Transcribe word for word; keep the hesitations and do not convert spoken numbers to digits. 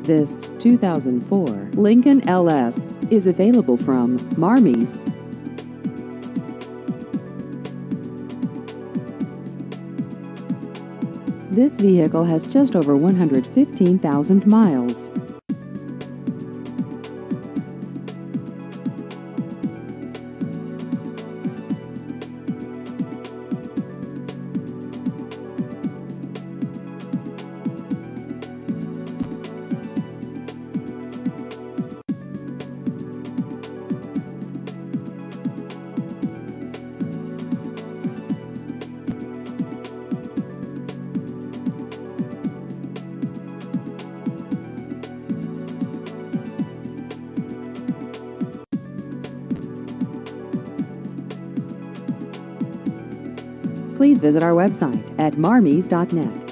This two thousand four Lincoln L S is available from Marmies. This vehicle has just over one hundred fifteen thousand miles. Please visit our website at marmies dot net.